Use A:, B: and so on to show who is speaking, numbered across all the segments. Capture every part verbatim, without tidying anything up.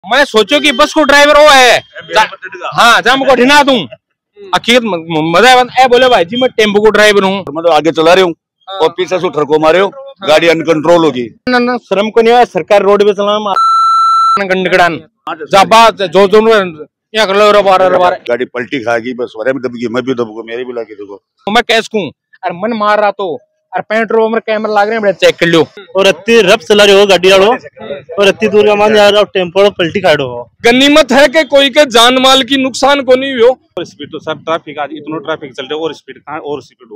A: मैं सोचो कि बस को ड्राइवर वो है हाँ जहाँ मुझको ढिना दूं अखीर मजा ए बोले भाई जी मैं टेम्पो को ड्राइवर हूँ
B: मैं तो आगे चला रही हूँ और पीछे से ठरको मारे हो गाड़ी अनकंट्रोल होगी
A: श्रम को नहीं हुआ सरकार रोड पे चला गंडगड़ान जो जो यहाँ कर लो बार बार
B: गाड़ी पलटी खाएगी बस वरे में दबगी मैं भी दबूंगा मेरी भी लाके देखो
A: मैं कैस कूं अरे मन मार रहा तो अरे पेट्रोल में कैमरा लग रहे हैं चेक कर लो
C: और अति रफ चला रहे हो गाड़ी वालों और अति दूर का मान जा रहा टेम्पो पलटी खाड़ो हो
D: गनीमत है कि कोई के जान माल की नुकसान को नहीं हो।
E: और स्पीड तो सर ट्रैफिक आज इतना ट्रैफिक चल रहा है और स्पीड कहाँ और स्पीड।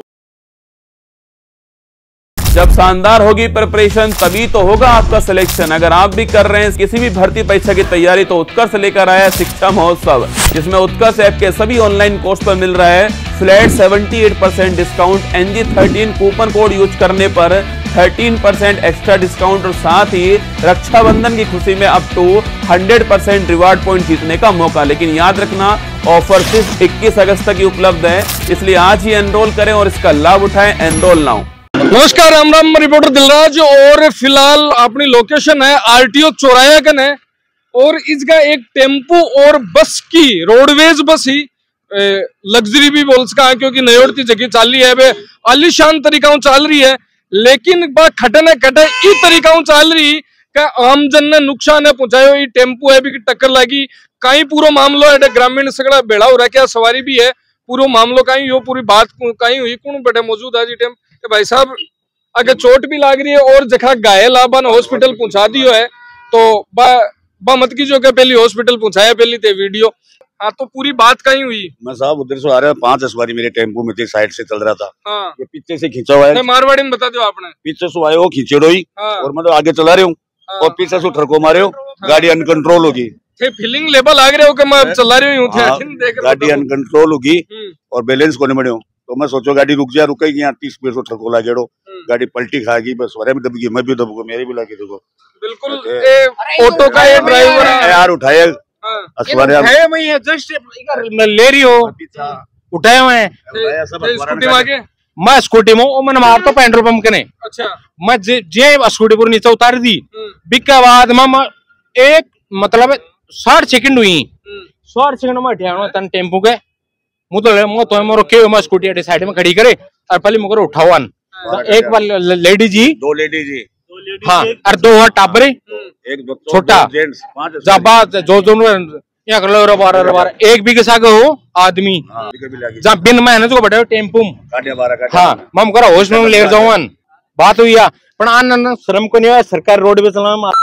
F: जब शानदार होगी प्रिपरेशन तभी तो होगा आपका सिलेक्शन। अगर आप भी कर रहे हैं किसी भी भर्ती परीक्षा की तैयारी तो उत्कर्ष लेकर आया शिक्षा महोत्सव, जिसमें उत्कर्ष ऐप के सभी ऑनलाइन कोर्स पर मिल रहा है फ्लैट अठहत्तर percent discount. N G thirteen coupon code use करने पर तेरह परसेंट एक्स्ट्रा डिस्काउंट और साथ ही रक्षाबंधन की खुशी में अप टू सौ परसेंट रिवार्ड पॉइंट जीतने का मौका। लेकिन याद रखना ऑफर सिर्फ इक्कीस अगस्त तक ही उपलब्ध है, इसलिए आज ही एनरोल करें और इसका लाभ उठाएं। Enrol now.
D: नमस्कार, राम राम, रिपोर्टर दिलराज। और फिलहाल अपनी लोकेशन है आरटीओ चौराया कन है और इसका एक टेम्पो और बस की रोडवेज बस ही लग्जरी भी बोल सका है क्योंकि नयोड़ती जगह चाल रही है वे आलिशान तरीका चाल रही है, लेकिन खटने कटे ई तरीका चाल रही का आम जन ने नुकसान है पहुंचायो। ये टेम्पो है भी की टक्कर लगी कहीं पूरा मामलो है ग्रामीण सगड़ा बेड़ा हो रहा क्या सवारी भी है पूरा मामलो कहीं यो पूरी बात कहीं हुई कौन बैठे मौजूद है जी टेम भाई साहब अगर चोट भी लाग रही है और जखा घायल आबान हॉस्पिटल पहुंचा दियो है तो बा, बा मत की जो के पहली हॉस्पिटल पहुंचाया पहली ते वीडियो। हाँ तो पूरी बात कहीं हुई।
B: मैं साहब उधर से आ रहा पांच सवारी मेरे टेम्पो में थी, साइड से चल रहा था।
D: हाँ।
B: ये पीछे से खींचा हुआ है
D: मारवाड़ी में बता दो आपने
B: पीछे से आए हो खींचेड़ो ही। हाँ। और मैं तो आगे चला रही हूँ। हाँ। और पीछे से ठरको मारे हो। हाँ। गाड़ी अनकंट्रोल होगी
D: फीलिंग लेवल आ रहे हो कि मैं चला रही हूँ। हाँ।
B: गाड़ी अनकंट्रोल होगी और बैलेंस को नहीं बने हो तो मैं सोचो गाड़ी रुक जाए रुकेगी यहाँ तीस स्पीड से ठरको लागेड़ो गाड़ी पल्टी खाएगी बस वरे में दबगी मैं भी दबूंगा मेरी भी लाके देखो।
D: बिल्कुल ऑटो का ये ड्राइवर
B: यार उठाए
A: जस्ट ले रही हो उठाए हुए मैं स्कूटी में मैंने मार तो पेट्रोल पंप के नहीं। अच्छा मैं जे, जे स्कूटी पर नीचे उतार दी बिक के बाद मैं एक मतलब साठ सेकंड हुई साठ सेकंड में उठा तन टेम्पो के मुँह तो मुँह तो मैं रोके मैं स्कूटी साइड में खड़ी करे और पहले मुझे उठाओ एक बार लेडी जी दो लेडी जी हाँ और दो और टाबरे एक छोटा जब जो जो यहाँ कर लो बार बार एक भी किसा के हो आदमी जहाँ बिन मेहनत को बैठे टेम्पो हाँ मैं करा हॉस्पिटल में ले जाऊँ बात हुई पर आन श्रम को नहीं हुआ सरकार रोड पे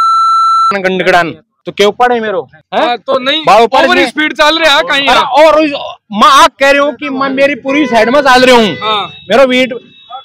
A: चला गंडगड़ान तो क्यों पड़े मेरे
D: हाँ, तो नहीं ओवर स्पीड चल रहा है कहीं
A: और मैं आप कह रही हूँ कि मैं मेरी पूरी साइड में चल रही हूँ। हाँ। मेरा वीट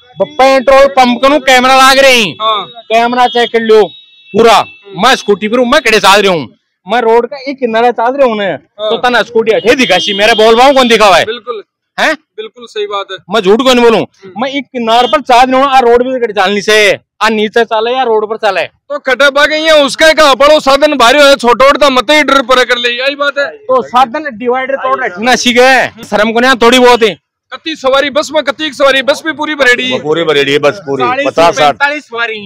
A: पेट्रोल पंप को कैमरा लाग रही हाँ। कैमरा चेक कर लो पूरा मैं स्कूटी पर हूँ मैं कड़े चल रही हूँ मैं रोड का एक किनारा चल रही हूँ हाँ। तो तना स्कूटी हटे दिखाशी मेरे बोल पाऊँ कौन दिखा हुआ है
D: बिल्कुल
A: है
D: बिल्कुल सही बात है मैं
A: झूठ को नहीं बोलूँ मैं एक किनारे पर चल रही हूँ रोड पे चलनी से आ नीचे चले या रोड पर चले
D: तो कटे बागे है उसका का बड़ो साधन भारी हो छोटा छोटा मत ही डर पर कर ले यही बात है
A: तो साधन डिवाइडर तोड़ रखना सीख है शर्म को नहीं थोड़ी बहुत है
D: कती सवारी बस में कती सवारी बस भी पूरी भरेड़ी
B: पूरी भरेड़ी है बस पूरी पचास
A: पैंतालीस सवारी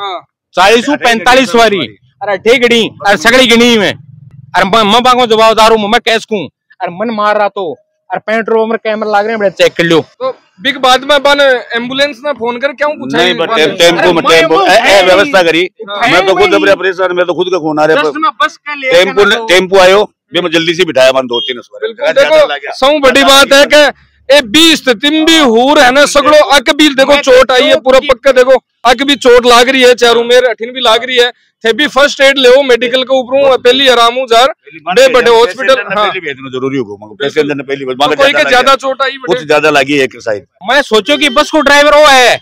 A: चालीस पैंतालीस सवारी अरे ठीक डी अरे सगड़ी गिनी में अरे मैं बांगो जवाबदार हूँ मैं कैस कूं अरे मन मार रहा तो अरे पेट्रोल में कैमरा लग रहे हैं चेक कर लो
D: तो बिग बाद में बन एम्बुलेंस ना फोन कर क्यों पूछा
B: नहीं बट टेम्पो में टेम्पो ए व्यवस्था करी मैं तो खुद अपने परेशान मैं तो खुद का फोन आ रहा है टेम्पो टेम्पो आयो मैं जल्दी से बिठाया मन दो तीन
D: देखो सौ बड़ी बात है कि ए बी स्थिति भी हूर है ना सगड़ो अक भी देखो चोट आई है पूरा पक्का देखो अक भी चोट लाग रही है चारों मेर अठिन भी लाग रही है थे भी फर्स्ट एड ले मेडिकल के ऊपर पहली आराम जार बड़े बड़े हॉस्पिटल हाँ
B: जरूरी होगा पैसेंजर ने पहली बार
D: कोई के ज्यादा चोट आई
B: कुछ ज्यादा लगी एक साइड।
A: मैं सोचो कि बस को ड्राइवर वो है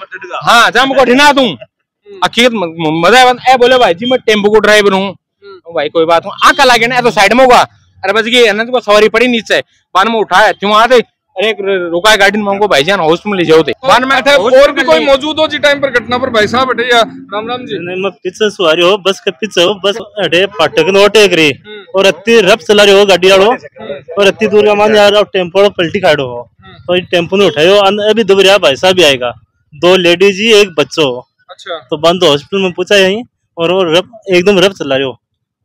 A: हाँ जहाँ मुझको ढिना दूं अखीर मजा ए बोले भाई जी मैं टेम्पो को ड्राइवर हूँ भाई कोई बात हूँ आका लागे ना तो साइड में होगा अरे बस ये तो सवारी पड़ी नीचे बान में उठाया क्यों आते अरे रुका है गाड़ी में भाई जान हॉस्पिटल में ले जाओ थे
D: बान में और भी कोई मौजूद हो जी टाइम पर घटना पर भाई साहब बैठे या राम राम जी
C: नहीं मैं पीछे सवारी हो बस के पीछे हो बस अरे फाटक में ओटे करी और अति रफ चला रहे हो गाड़ी वालों और अति दूर का मान जा रहा टेम्पो पलटी खाड़ो हो तो टेम्पो ने उठायो अभी दोबारा भाई साहब भी आएगा दो लेडीज जी एक बच्चो। अच्छा तो बंद हॉस्पिटल में पूछा यही और वो रफ एकदम रफ चला रहे हो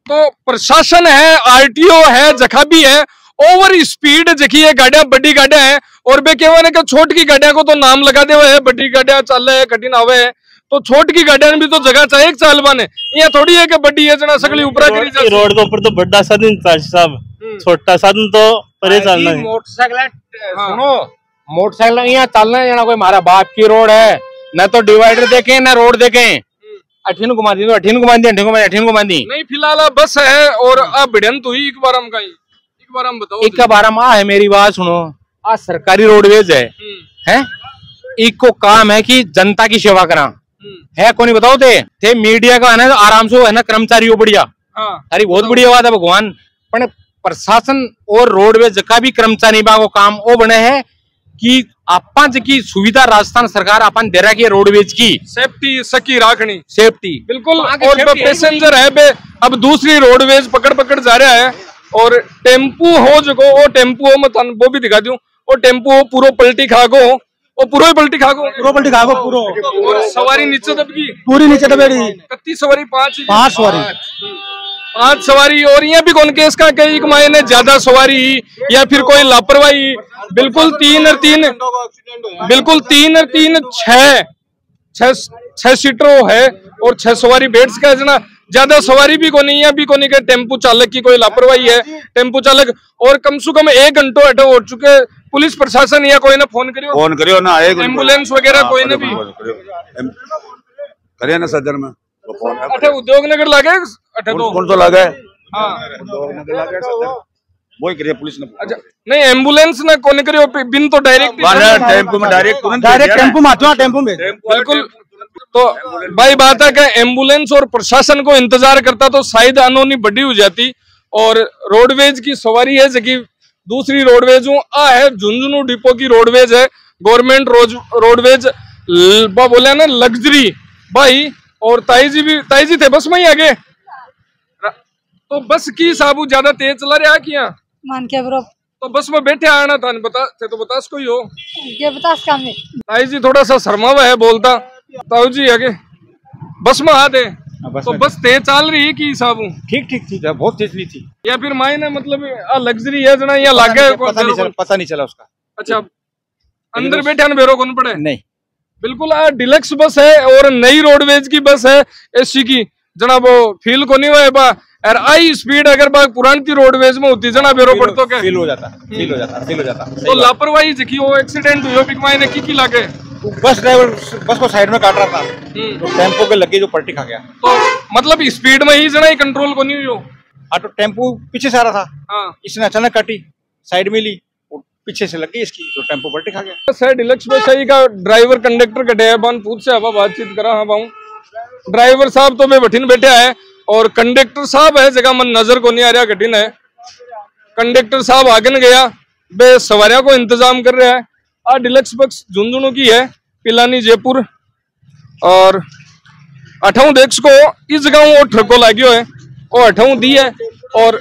D: तो प्रशासन है, आरटीओ है, जखा भी है, ओवर स्पीड जखी है गाड़ियां, बड़ी गाड़ियां हैं और बे कहने का छोट की गाड़ियां को तो नाम लगा दे हुए है, बड़ी गाड़ियां चल रहे है, कठिन आवे है, तो छोट की गाड़ियां भी तो जगह चाहिए एक चाल बाने, यहाँ थोड़ी है कि बड़ी है जना सगली ऊपर करी जाती।
C: रोड के ऊपर तो बड़ा साधन साहब, छोटा साधन तो परे चलना है।
A: मोटरसाइकिल सुनो, मोटरसाइकिल यहाँ चलना है जना कोई हमारा बाप की रोड है, न तो डिवाइडर देखे न रोड देखे, अठीन घुमा दी तो अठीन घुमा दी, अठीन घुमा दी अठीन घुमा दी।
D: नहीं फिलहाल बस है और अब भिड़ंत हुई एक बार हम कहीं, एक बार हम बताओ,
A: एक बार हम आ है, मेरी बात सुनो, आज सरकारी रोडवेज है, हैं? एक को काम है कि जनता की सेवा करा है, को नहीं बताओ थे, थे मीडिया का है ना आराम से है ना कर्मचारी हो बढ़िया, अरे बहुत बढ़िया बात है भगवान, पर प्रशासन और रोडवेज का भी कर्मचारी को काम वो बने है कि आपा की सुविधा राजस्थान सरकार अपन दे रहा है रोडवेज की
D: सेफ्टी सकी राखनी,
A: सेफ्टी
D: बिल्कुल। और पैसेंजर है बे अब दूसरी रोडवेज पकड़ पकड़ जा रहा है और टेम्पू हो जो वो टेम्पू हो मैं वो भी दिखा दूं, वो टेम्पू हो पूरा पलटी खा गो, वो पूरा ही पलटी खा गो,
G: पूरा पलटी खा गो पूरा,
D: और सवारी नीचे दबगी,
G: पूरी नीचे दबेड़ी,
D: कितनी सवारी? पांच
G: पांच सवारी
D: पांच सवारी और यहाँ भी कौन केस का कई मायने ज्यादा सवारी या फिर कोई लापरवाही, बिल्कुल तीन और तीन, बिल्कुल तीन और तीन छह छह छह सीटर है और छह सवारी बैठ का जना, ज्यादा सवारी भी को नहीं है, भी को नहीं, टेम्पू चालक की कोई लापरवाही है, टेम्पू चालक, और कम से कम एक घंटो अटो हो चुके, पुलिस प्रशासन या कोई ना फोन करियो,
B: फोन करियो ना,
D: एम्बुलेंस वगैरह कोई ने भी
B: करिए ना सदर में,
D: अठे उद्योग नगर लागे, अठे तो
B: कौन तो लगा है,
D: हाँ
B: उद्योग नगर लगा है सदर, वही करिए पुलिस ने।
D: अच्छा नहीं एम्बुलेंस ना कौन करियो, बिन तो डायरेक्ट
B: टेम्पो में डायरेक्ट
G: डायरेक्ट टेम्पो में आते, टेम्पो में
D: बिल्कुल। तो भाई बात है कि एम्बुलेंस और प्रशासन को इंतजार करता तो शायद अनहोनी बड़ी हो जाती, और रोडवेज की सवारी है जबकि दूसरी रोडवेज आ है झुंझुनू डिपो की रोडवेज है, गवर्नमेंट रोडवेज बोले ना लग्जरी भाई, और ताई जी भी ताई जी थे बस में ही आगे, तो बस की साबू ज्यादा तेज चला रहा किया
H: मान के ब्रो,
D: तो बस में बैठे आना था, बता थे तो बता कोई हो,
H: ये बता काम में
D: ताई जी थोड़ा सा शर्मावा है बोलता, ताऊ जी आगे बस में आ दे, तो बस तेज चल रही है कि साबू
A: ठीक ठीक थी, बहुत तेज नहीं थी,
D: या फिर मायने मतलब लग्जरी है जना या लागे
A: पता नहीं चला, पता नहीं चला उसका।
D: अच्छा अंदर बैठे ना बेरो कौन पड़े
A: नहीं,
D: बिल्कुल आ डिलक्स बस है और नई रोडवेज की बस है एसी की, जना वो फील को नहीं हुआ बा, और आई स्पीड अगर बा पुरानी रोडवेज में होती जना बेरो पड़ तो क्या
A: फील हो जाता, फील हो जाता, फील हो जाता,
D: तो लापरवाही जखी वो एक्सीडेंट हुई बिक मायने की की लागे,
A: बस ड्राइवर बस को साइड में काट रहा था, तो टेम्पो के लगे जो पलटी खा गया,
D: तो मतलब स्पीड में ही जना ही कंट्रोल को नहीं हुई हो,
A: हाँ तो टेम्पो पीछे से आ रहा था,
D: हाँ
A: इसने अचानक काटी, साइड में ली, पीछे से लगी इसकी, तो टेम्पो पलटी खा गया।
D: बस है डिलक्स बस है का ड्राइवर कंडक्टर कटे है बान पूछ से हवा बातचीत करा, हाँ बाऊ ड्राइवर साहब तो मैं बठिन बैठे है और कंडक्टर साहब है जगह मन नजर को नहीं आ रहा, कठिन है, कंडक्टर साहब आगे न गया बे सवारियों को इंतजाम कर रहा है। आ डिलक्स बस झुंझुनू की है, पिलानी जयपुर, और अठाऊ देख को इस जगह वो ट्रको लागियो है, वो अठाऊ दी है और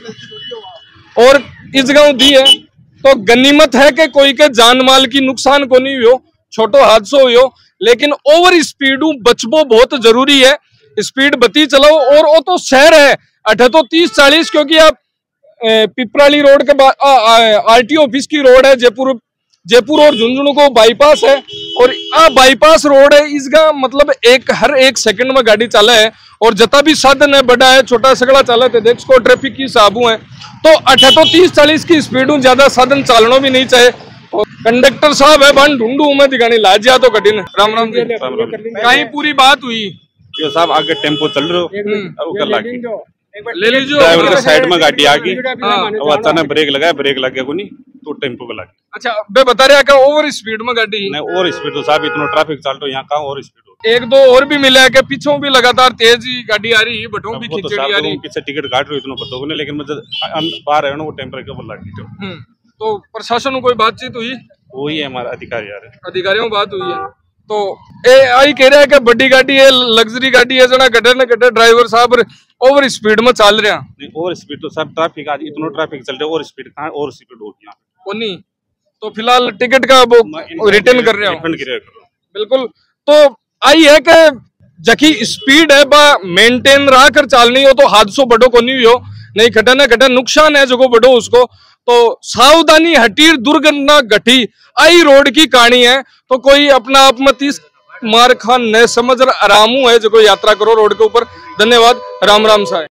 D: और इस जगह दी है, तो गनीमत है कि कोई के जान माल की नुकसान को नहीं हुई, छोटो हादसो हुई, लेकिन ओवर स्पीड बचबो बहुत जरूरी है, स्पीड बती चलाओ, और वो तो शहर है अठे तो तीस चालीस, क्योंकि आप पिपराली रोड के बाद आरटीओ ऑफिस की रोड है, जयपुर जयपुर और झुंझुनू को बाईपास है, और आ बाईपास रोड है, इसका मतलब एक हर एक सेकंड में गाड़ी चाले है, और जता भी साधन है बड़ा है छोटा सगड़ा चाले थे देख को ट्रैफिक की साबू है, तो अठे तो तीस चालीस की स्पीड ज्यादा साधन चालनो भी नहीं चाहिए। और कंडक्टर साहब है बन ढूंढू मैं दिखानी लाजिया तो कठिन, राम राम जी, कहीं पूरी बात हुई
E: यो साहब आगे टेम्पो चल रहे
D: ले लीजिए,
E: ड्राइवर के साइड में गाड़ी आ गई, वो अचानक ब्रेक लगाया, ब्रेक लग गया को नहीं तो टेम्पो को लगा।
D: अच्छा बे बता रहे क्या ओवर स्पीड में गाड़ी
E: नहीं, और स्पीड तो साहब इतना ट्रैफिक चल रहा है यहाँ, कहाँ और स्पीड हो,
D: एक दो और भी मिला है कि पीछों भी लगातार तेज ही गाड़ी आ रही है, बटों भी खिंचड़ी आ रही,
E: पीछे टिकट काट रही इतना पता नहीं, लेकिन मुझे बाहर है ना वो टेम्पर के ऊपर लग गई,
D: तो प्रशासन में कोई बातचीत हुई,
E: वही है हमारा अधिकारी यार,
D: अधिकारियों में बात हुई है, तो ए आई कह रहा है कि बड़ी गाड़ी है लग्जरी गाड़ी है जना गटर न गटर ड्राइवर साहब ओवर स्पीड में चल रहे हैं,
E: ओवर स्पीड तो सब ट्रैफिक आज इतना ट्रैफिक चल रहा है, और स्पीड कहाँ और स्पीड होगी यहाँ
D: कोनी, तो फिलहाल टिकट का वो रिटर्न कर रहे हो,
E: रिफंड कर रहे हो
D: बिल्कुल। तो आई है कि जकी स्पीड है बा मेंटेन रहा कर चालनी हो तो हादसों बड़ो को नहीं हो, नहीं घटा ना घटा नुकसान है जो बड़ो उसको। तो सावधानी हटीर दुर्घटना घटी आई रोड की कहानी है। तो कोई अपना आप में तीस मार खान न समझ आरामू है जो यात्रा करो रोड के ऊपर। धन्यवाद, राम राम साहब।